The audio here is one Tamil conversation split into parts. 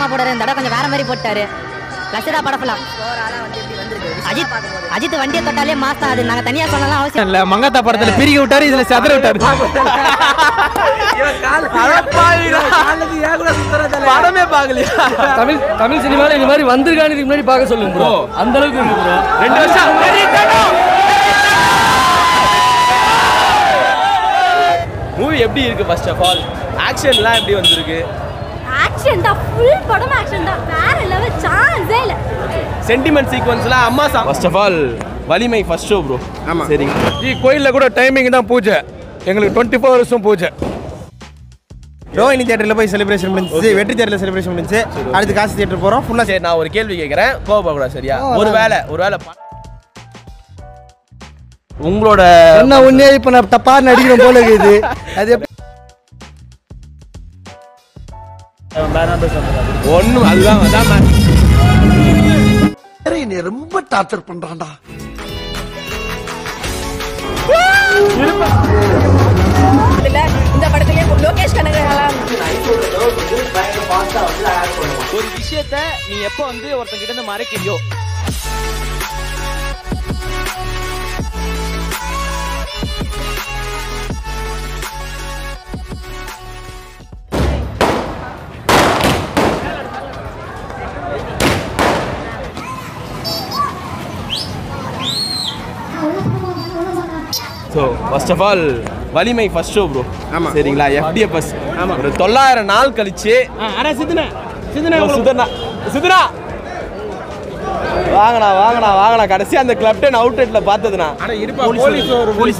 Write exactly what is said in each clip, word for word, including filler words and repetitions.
வழக்கமா போடுறாரு, இந்த தடவை கொஞ்சம் வேற மாதிரி போட்டாரு. லட்சதா படப்பலாம். அஜித் அஜித் வண்டியை தொட்டாலே மாசம். அது நாங்க தனியா சொல்லலாம் அவசியம் இல்ல. மங்காத்தா படத்துல பிரிக்க விட்டாரு, இதுல சதுர விட்டாரு. படமே பாக்கலையா? தமிழ் தமிழ் சினிமால இந்த மாதிரி வந்திருக்கான்னு இதுக்கு முன்னாடி பார்க்க சொல்லுங்க ப்ரோ. அந்த அளவுக்கு இருக்கு ப்ரோ. ரெண்டு வருஷம் மூவி எப்படி இருக்கு? ஃபர்ஸ்ட் ஆஃப் ஆல் ஆக்ஷன்லாம் எப்படி வந்திருக்கு? ஆக்ஷன் தான், ஃபுல் படம் ஆக்ஷன் தான், வேற லெவல், சான்ஸே இல்ல. சென்டிமென்ட் சீக்வென்ஸ்லாம் அம்மா song. First of all Valimai first show bro. ஆமா சரிங்க. ಈ கோயில்ல கூட டைமிங் தான் பூஜை, எங்களுக்கு டுவெண்ட்டி ஃபோர் ஹவர்ஸும் பூஜை. ரோஹிணி தியேட்டர்ல போய் செலிப்ரேஷன் முடிஞ்சு, வெற்றி தியேட்டர்ல செலிப்ரேஷன் முடிஞ்சு, அடுத்து காசு தியேட்டர் போறோம் ஃபுல்லா. சரி நான் ஒரு கேள்வி கேட்கறேன், கோவப்படக்கூடாது சரியா? ஒருவேளை ஒருவேளை உங்களோட என்ன ஒண்ணே இப்ப நான் தப்பா நடிக்கிறேன் போல இருக்குது. அது ஒண்ணும் அதுதான் அதான் நீ ரொம்ப டார்ச்சர் பண்றான்டா. இந்த படத்திலே லோகேஷ் கனகராஜ் ஒரு விஷயத்த நீ எப்ப வந்து ஒருத்தன் கிட்ட இருந்து மறைக்கிறியோ so first of all Valimai first show bro. ஆமாம் சரிங்களா? எஃப்டிஎஃப்எஸ். ஆமாம் ஒரு தொள்ளாயிரம் நாள் கழிச்சு. ஆனால் சிதுனா சிதுனா சிதுனா சிதுனா வாங்கண்ணா வாங்கண்ணா வாங்கண்ணா கடைசி அந்த கிளப் டென் அவுட்லெட்ல பார்த்ததுண்ணா. ஆனால் இருப்பா போலீஸ் போலீஸ்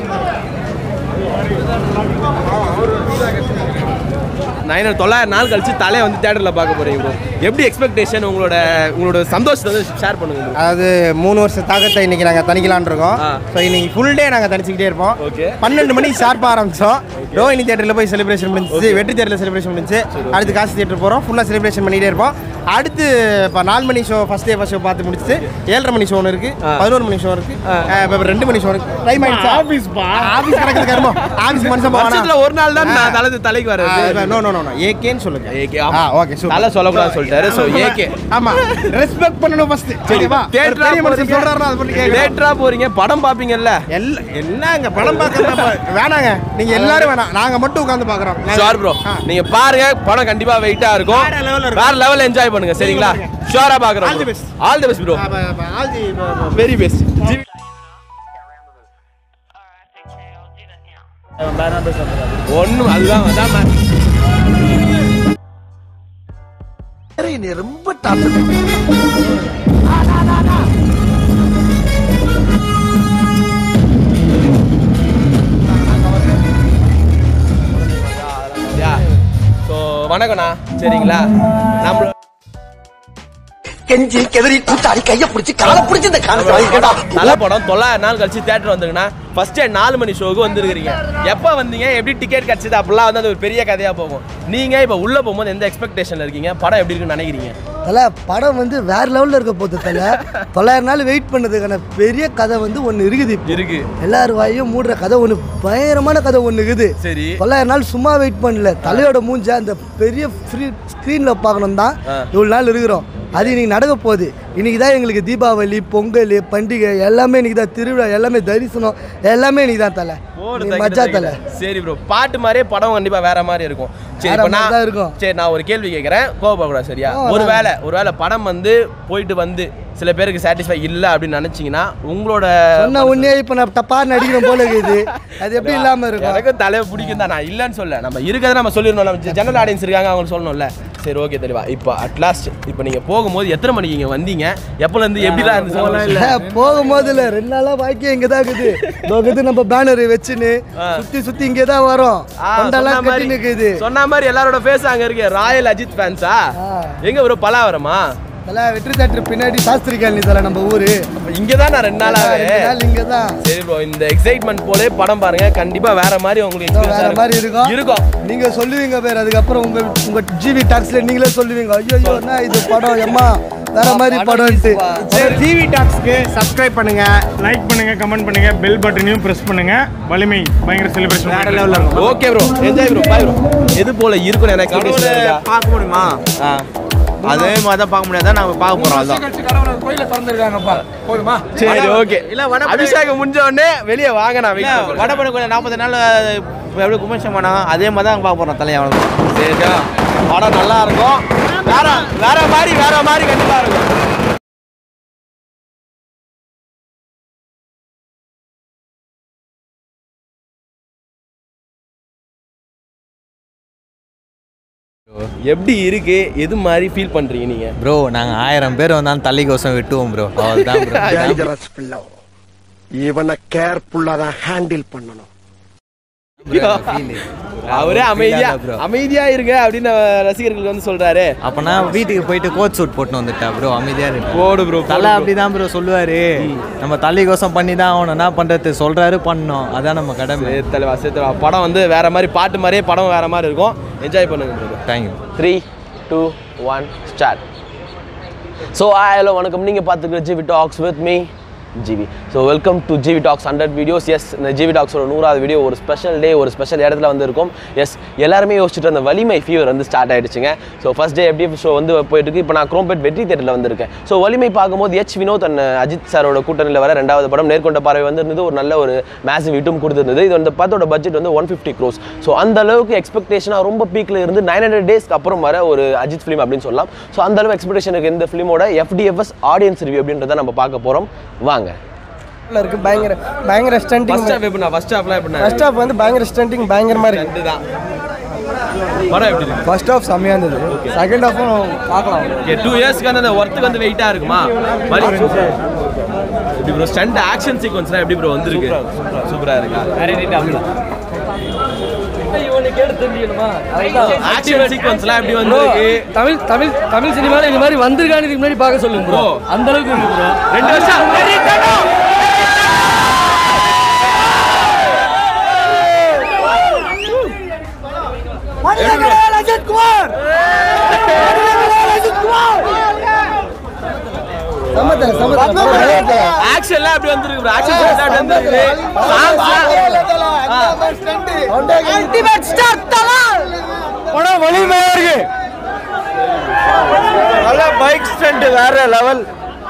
நைன் தொள்ளாயிரம் நாள் கழிச்சு தலையை வந்து தேட்டரில் பார்க்க போறீங்க ப்ரோ. எப்படி எக்ஸ்பெக்டேஷன்? உங்களோட உங்களோட சந்தோஷத்தை வந்து ஷேர் பண்ணுங்க. அதாவது மூணு வருஷம் தாக்கத்தை இன்னைக்கு நாங்கள் தணிக்கலான் இருக்கோம். ஸோ இன்னைக்கு ஃபுல் டே நாங்கள் தணிச்சிக்கிட்டே இருப்போம். ஓகே பன்னெண்டு மணிக்கு ஷார்ப்பாக ஆரம்பிச்சோம். ரோஹிணி தியேட்டரில் போய் செலிப்ரேஷன் முடிஞ்சு, வெற்றி தியேட்டரில் செலிப்ரேஷன் முடிஞ்சு, அடுத்து காசு தியேட்டர் போகிறோம் ஃபுல்லாக செலிப்ரேஷன் பண்ணிகிட்டே இருப்போம். அடுத்து இப்போ நாலு மணி show first day first show பார்த்து முடிச்சு, ஏழரை மணி ஷோ ஒன்று இருக்கு, பதினோரு மணி ஷோ இருக்கு, இப்போ ரெண்டு மணி ஷோ இருக்கு. டைம் ஆயிடுச்சு. ஆஃபீஸ் ஆஃபீஸ் கணக்கு கருமோ ஆஃபீஸ் மனுஷன் போவானா? ஒரு நாள் தான் தலைக்கு தலைக்கு வர. நோ நோ நோ ஏகேன்னு சொல்லுங்க. ஏகே ஓகே தலை சொல்லக்கூடாது சொல்லிட்டாரு. ஸோ ஏகே ஆமா ரெஸ்பெக்ட் பண்ணணும் ஃபர்ஸ்ட். சரிவா? தியேட்டரா மனுஷன் சொல்றாருன்னா அது பண்ணி கேட்க. தியேட்டரா போறீங்க, படம் பாப்பீங்கல்ல? எல்லாம் என்னங்க படம் பார்க்க வேணாங்க, நீங்க எல்லாரும் வேணாம், நாங்க மட்டும் உட்கார்ந்து பார்க்கறோம். ஷூர் ப்ரோ, நீங்க பாருங்க, படம் கண்டிப்பா வெயிட்டா இருக்கும், வேற லெவல் என்ஜாய் பண்ணுங்க சரிங்களா? ஷூரா பாக்குறோம். All the best. All the best bro. All the very best. ஒண்ணும் அதுதான் அதான் நீ ரொம்ப டார்ச்சர் வணக்கண்ணா சரிங்களா? நம்ம கெஞ்சி கெதறி கூட்டாடி கையை பிடிச்சி காலை பிடிச்சி இந்த காலத்தை வாங்கிக்கடா. நல்ல படம் தொள்ளாயிரம் நாள் கழிச்சு தியேட்டர் வந்துருக்குண்ணா. ஃபர்ஸ்ட் நாலு மணி ஷோக்கு வந்துருக்கீங்க. எப்போ வந்தீங்க, எப்படி டிக்கெட் கிடைச்சது, அப்படிலாம் வந்து அது ஒரு பெரிய கதையாக போகும். நீங்கள் இப்போ உள்ளே போகும்போது எந்த எக்ஸ்பெக்டேஷனில் இருக்கீங்க? படம் எப்படி இருக்குன்னு நினைக்கிறீங்க? தலை படம் வந்து வேற லெவலில் இருக்க போகுது. தலை தொள்ளாயிரம் நாள் வெயிட் பண்ணதுக்கான பெரிய கதை வந்து ஒன்று இருக்குது. இருக்கு எல்லாரும் வாயும் மூடுற கதை ஒன்று, பயங்கரமான கதை ஒன்று இருக்குது. சரி தொள்ளாயிரம் நாள் சும்மா வெயிட் பண்ணல, தலையோட மூஞ்ச அந்த பெரிய ஃப்ரீ ஸ்க்ரீனில் பார்க்கணும் தான் இவ்வளோ நாள் இருக்கிறோம். அது இன்னைக்கு நடக்க போகுது. இன்னைக்கு தான் எங்களுக்கு தீபாவளி, பொங்கல், பண்டிகை எல்லாமே இன்னைக்கு தான், திருவிழா எல்லாமே, தரிசனம் எல்லாமே இன்னைக்கு தான். தலை மஜா தலை. சரி ப்ரோ, பாட்டு மாதிரியே படம் கண்டிப்பா வேற மாதிரி இருக்கும். சரி இப்போ நான் இருக்கும். சரி நான் ஒரு கேள்வி கேட்குறேன், கோவப்படக்கூடாது சரியா? ஒருவேளை ஒருவேளை படம் வந்து போயிட்டு வந்து சில பேருக்கு சாட்டிஸ்ஃபை இல்லை அப்படின்னு நினைச்சிங்கன்னா உங்களோட சொன்ன உடனே இப்போ நான் தப்பா நடிக்கிறோம் போல இருக்குது. அது எப்படி இல்லாமல் இருக்கும்? எனக்கு தலையை பிடிக்கும் தான், நான் இல்லைன்னு சொல்ல. நம்ம இருக்கிறத நம்ம சொல்லிடணும், நம்ம ஜெனரல் ஆடியன்ஸ் இருக்காங்க அவங்களுக்கு சொல்லணும்ல. சரி ஓகே தெளிவா. இப்போ அட்லாஸ்ட் இப்போ நீங்கள் போகும்போது எத்தனை மணிக்கு இங்கே வந்தீங்க, எப்போலேருந்து எப்படிலாம் இருந்து? இல்லை போகும்போது இல்லை, ரெண்டு நாளாக பாக்கியம் இங்கே தான் இருக்குது. இருக்குது நம்ம பேனர் வச்சுன்னு சுற்றி சுற்றி இங்கே தான் வரோம். சொன்ன மாதிரி எல்லாரோட ஃபேஸ் அங்கே இருக்கு. ராயல் அஜித் ஃபேன்ஸா? எங்கே ஒரு பலாவரமா? தலை வெற்றி தேட்டர் பின்னாடி சாஸ்திரி காலனி தலை நம்ம ஊரு. இங்கே தான் நான் ரெண்டு நாளாவே இங்கே தான். சரி ப்ரோ, இந்த எக்ஸைட்மெண்ட் போலே படம் பாருங்க, கண்டிப்பா வேற மாதிரி உங்களுக்கு வேற மாதிரி இருக்கும் இருக்கும் நீங்க சொல்லுவீங்க பேர். அதுக்கப்புறம் உங்க உங்க ஜிவி டாக்ஸ்ல நீங்களே சொல்லுவீங்க, ஐயோ ஐயோ என்ன இது படம் எம்மா வேற மாதிரி படம்ட்டு. ஜிவி டாக்ஸ்க்கு சப்ஸ்கிரைப் பண்ணுங்க, லைக் பண்ணுங்க, கமெண்ட் பண்ணுங்க, பெல் பட்டனையும் பிரஸ் பண்ணுங்க. வலிமை பயங்கர செலிப்ரேஷன் வேற லெவல்ல இருக்கும். Okay bro, enjoy bro, bye bro. எது போல இருக்குன்னு எனக்கு பார்க்க முடியுமா? அதே மாதிரி தான் பார்க்க முடியாதான் நாங்கள் பார்க்க போகிறோம். அதான் கோயில திறந்துருக்காங்கப்பா. போதுமா? சரி ஓகே. இல்லை அபிஷேகம் முடிஞ்ச உடனே வெளியே வாங்க. நான் வடபட கோயில் நாற்பது நாள் எப்படி கும்பாபிஷேகம் பண்ணாங்க அதே மாதிரி தான் பார்க்க போகிறோம் தலையாவளம். சரிக்கா, படம் நல்லா இருக்கும். வேற வேற மாதிரி வேற மாதிரி கண்டிப்பா இருக்கும். எப்படி இருக்கு, எது மாதிரி ஃபீல் பண்றீங்க நீங்க? ப்ரோ நாங்க ஆயிரம் பேர் வந்தாலும் தள்ளி கோசம் விட்டுவோம் ப்ரோ. அவ்வளவுதான் ப்ரோ. டேஞ்சரஸ் பிள்ளை. இவனை கேர்ஃபுல்லா தான் ஹேண்டில் பண்ணணும். அவரே அமைதியா அமைதியா இருங்க அப்படின்னு ரசிகர்கள் வந்து சொல்றாரு. அப்பனா வீட்டுக்கு போயிட்டு கோட் சூட் போட்டு வந்துட்டா ப்ரோ. அமைதியா இருக்கு. போடு ப்ரோ. தலை அப்படிதான் ப்ரோ சொல்லுவாரு. நம்ம தள்ளி கோசம் பண்ணி தான் ஆகணும். என்ன பண்றது சொல்றாரு பண்ணோம். அதான் நம்ம கடமை. தலைவா சேர்த்து படம் வந்து வேற மாதிரி, பாட்டு மாதிரியே படம் வேற மாதிரி இருக்கும். என்ஜாய் பண்ணுங்க bro. Thank you. Three two one start. So hello வணக்கம். நீங்கள் பார்த்துக்கிற GV talks with me GV. So welcome to GV talks hundred videos. Yes இந்த ஜிவி டாக்ஸோட நூறாவது வீடியோ ஒரு ஸ்பெஷல் டே, ஒரு ஸ்பெஷல் இடத்துல வந்து இருக்கும். எஸ் எல்லாருமே யோசிச்சுட்டு அந்த வலிமை ஃபீவர் வந்து ஸ்டார்ட் ஆகிடுச்சுங்க. ஸோ ஃபஸ்ட் டே எப்படி ஷோ வந்து போயிட்டு இருக்கு. இப்போ நான் குரோம்பேட் வெற்றி தேட்டரில் வந்திருக்கேன். ஸோ வலிமை பார்க்கும்போது எச் வினோத் அண்ட் அஜித் சாரோட கூட்டணியில் வர ரெண்டாவது படம் நேர்கொண்ட பார்வை வந்துருந்தது. ஒரு நல்ல ஒரு மேசிவ் ஹிட்டும் கொடுத்துருந்தது. இது அந்த படத்தோட பட்ஜெட் வந்து ஒன் ஃபிஃப்டி க்ரோஸ். ஸோ அந்த அளவுக்கு எக்ஸ்பெக்டேஷனாக ரொம்ப பீக்கில் இருந்து நைன் ஹண்ட்ரட் டேஸ்க்கு அப்புறம் வர ஒரு அஜித் ஃபிலிம் அப்படின்னு சொல்லலாம். ஸோ அந்த அளவு எக்ஸ்பெக்டேஷன் இருக்குது இந்த ஃபிலிமோட. எஃப்டிஎஃப்எஸ் ஆடியன்ஸ் ரிவ்யூ அப்படின்றத நம்ம பார்க்க போகிறோம். வாங்க. இருக்கு பயங்கர பயங்கர ஸ்டண்டிங். ஃபர்ஸ்ட் ஹாஃப் எப்படினா ஃபர்ஸ்ட் ஹாஃப்ல எப்படினா ஃபர்ஸ்ட் ஹாஃப் வந்து பயங்கர ஸ்டண்டிங் பயங்கரமா இருக்கு. ரெண்டுதான். படம் எப்படி இருக்கு? ஃபர்ஸ்ட் ஹாஃப் செமையா இருந்தது. செகண்ட் ஹாஃபும் பார்க்கலாம். ஓகே டூ இயர்ஸ்க்கு அந்த வர்த்துக்கு வந்து வெயிட்டா இருக்குமா? எப்படி ப்ரோ ஸ்டண்ட் ஆக்ஷன் சீக்வென்ஸ்லாம் எப்படி ப்ரோ வந்திருக்கு? சூப்பரா சூப்பரா இருக்கா? அரே நீ அப்படிதான். இவனை கேட்டு தெரியுமா? ஆக்ஷன் சீக்வென்ஸ்லாம் எப்படி வந்திருக்கு? தமிழ் தமிழ் தமிழ் சினிமால இந்த மாதிரி வந்திருக்கானே இதுக்கு முன்னாடி பார்க்க சொல்லுங்க ப்ரோ. அந்த அளவுக்கு இருக்கு ப்ரோ. ரெண்டு வருஷம் அஜித் குமார் அஜித் குமார் சமதர சமதர ஆக்ஷன்லாம் எப்படி வந்திருக்கு ப்ரோ? ஆக்ஷன் எப்படி வந்திருக்கு? சாங்ஸ் ஸ்டண்ட் அல்டிமேட் ஸ்டார் தல படம் வலிமையா இருக்கு. நல்ல பைக் ஸ்டண்ட் வேற லெவல்.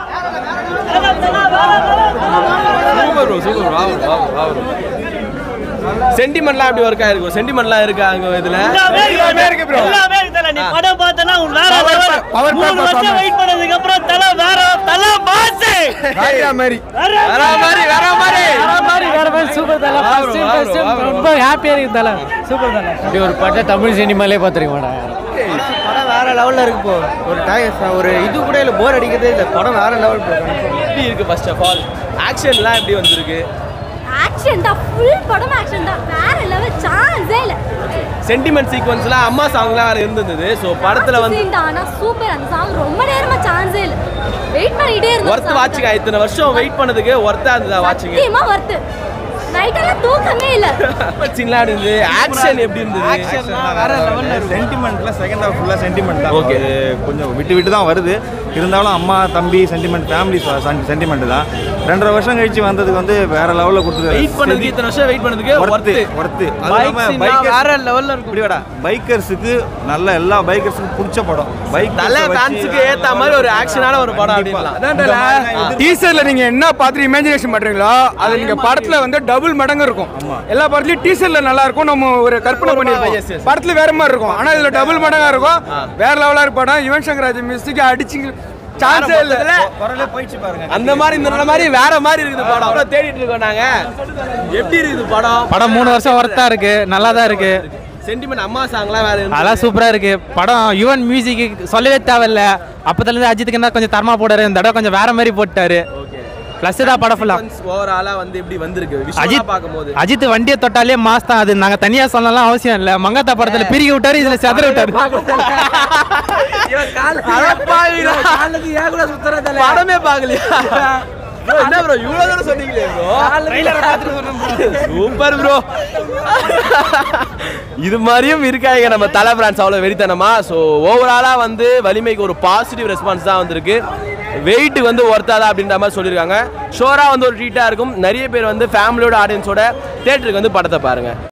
Super bro super. வா வா வா ப்ரோ. சென்டிமெண்ட்லாம் எப்படி ஒர்க் ஆயிருக்கும்? சென்டிமெண்ட்லாம் இருக்கா அங்க இதுல? எல்லாமே இருக்கு ப்ரோ. எல்லாமே இருக்கு தல. நீ படம் பார்த்தனா வேற லெவல். பவர் மூணு வருஷம் வெயிட் பண்ணதுக்கு அப்புறம் தல வேற தல பாஸ். வேற மாதிரி வேற மாதிரி வேற மாதிரி வேற மாதிரி வேற மாதிரி சூப்பர் தல. ஃபர்ஸ்ட் ஃபர்ஸ்ட் ரொம்ப ஹாப்பியா இருக்கு தல. சூப்பர் தல. இப்படி ஒரு பட்ட தமிழ் சினிமாலே பாத்துறீங்கடா. படம் வேற லெவலில் இருக்கு போ. ஒரு டைம் ஒரு இது கூட இல்லை, போர் அடிக்கிறதே இல்லை. படம் வேற லெவல் போ. எப்படி இருக்கு? ஃபர்ஸ்ட் ஆஃப் ஆல் ஆக்ஷன்லாம் எப்படி வந்திருக்கு? ஆக்ஷன் தான், ஃபுல் படம் ஆக்ஷன் தான். வேற லெவல், சான்ஸே இல்ல. சென்டிமெண்ட் சீக்வென்ஸ்லாம் அம்மா சாங்லாம் வேற இருந்தது. சோ படத்துல வந்து ஆனா சூப்பர். அந்த சாங் ரொம்ப நேரமா சான்ஸே இல்ல. வெயிட் பண்ணிட்டே இருந்தோம். வர்த் வாட்சிங்க. இத்தனை வருஷம் வெயிட் பண்ணதுக்கு வர்த்தா இருந்ததா வாட்சிங்க? சத்தியமா வர்த். நைட்டெல்லாம் தூக்கமே இல்ல. சின்னலா இருந்தது. ஆக்ஷன் எப்படி இருந்தது? ஆக்ஷன்லாம் வேற லெவல்ல இருக்கு. சென்டிமெண்ட்ல செகண்ட் ஹாஃப் ஃபுல்லா சென்டிமெண்ட் தான். ஓகே கொஞ்சம் விட்டு விட்டு தான் வருது. இருந்தாலும் அம்மா தம்பி சென்டிமெண்ட், ஃபேமிலி சென்டிமெண்ட் தான். ரெண்டரை வருஷம் கழிச்சு வந்ததுக்கு வந்து வேற லெவல்ல கொடுத்துருக்கு. வெயிட் பண்ணதுக்கு இத்தனை வருஷம் வெயிட் பண்ணதுக்கு வர்த்து வர்த்து. வேற லெவல்ல இருக்கு. இப்படிடா பைக்கர்ஸுக்கு நல்ல எல்லா பைக்கர்ஸுக்கும் பிடிச்ச படம். பைக் நல்ல ஃபேன்ஸ்க்கு ஏத்த மாதிரி ஒரு ஆக்ஷனான ஒரு படம் அப்படிலாம். அதான்டா டீசர்ல நீங்க என்ன பார்த்து இமேஜினேஷன் பண்றீங்களோ அது நீங்க படத்துல வந்து டபுள் மடங்கு இருக்கும். எல்லா படத்துலயும் டீசர்ல நல்லா இருக்கும், நம்ம ஒரு கற்பனை பண்ணிருப்போம். படத்துல வேற மாதிரி இருக்கும், ஆனா இதுல டபுள் மடங்கா இருக்கும். வேற லெவலா இருக்கு படம். யுவன் சங்கர் ராஜ் மியூசிக் அடிச்சு சான்ஸே இல்ல. குரலே போயிச்சு பாருங்க. அந்த மாதிரி இந்த மாதிரி வேற மாதிரி இருக்குது படம். அப்புறம் தேடிட்டு இருக்கோம் நாங்க. எப்படி இருக்குது படம்? படம் மூணு வருஷம் வர்த்தா இருக்கு, நல்லா தான் இருக்கு. சென்டிமெண்ட் அம்மா சாங்லாம் வேற இருக்கு. அதெல்லாம் சூப்பரா இருக்கு. படம் யுவன் மியூசிக் சொல்லவே தேவையில்ல. அப்பத்துல இருந்து அஜித்துக்கு என்ன கொஞ்சம் தரமா போட்டாரு. இந்த தடவை கொஞ்சம் வேற மாதிரி போட்டாரு. பிளஸ் தான் படம் ஃபுல்லா ஓவராலா வந்து எப்படி வந்திருக்கு அஜித் பாக்கும்போது? அஜித் வண்டியை தொட்டாலே மாஸ் தான். அது நாங்க தனியா சொல்லலாம் அவசியம் இல்ல. மங்காத்தா படத்துல பிரிக்கி விட்டாரு, இதுல செதற விட்டாரு. படமே பாக்கலையா? என்ன ப்ரோ இவ்வளவு தூரம் சொன்னீங்களே ப்ரோ? Super bro. இது மாதிரியும் இருக்காங்க நம்ம தலை பிரான்ஸ் அவ்வளோ வெறித்தனமா. ஸோ ஓவராலாக வந்து வலிமைக்கு ஒரு பாசிட்டிவ் ரெஸ்பான்ஸ் தான் வந்திருக்கு. வெயிட்டு வந்து ஒர்த்தாதா அப்படின்ற மாதிரி சொல்லியிருக்காங்க. ஷோராக வந்து ஒரு ட்ரீட்டாக இருக்கும். நிறைய பேர் வந்து ஃபேமிலியோட ஆடியன்ஸோட தேட்டருக்கு வந்து படத்தை பாருங்கள்.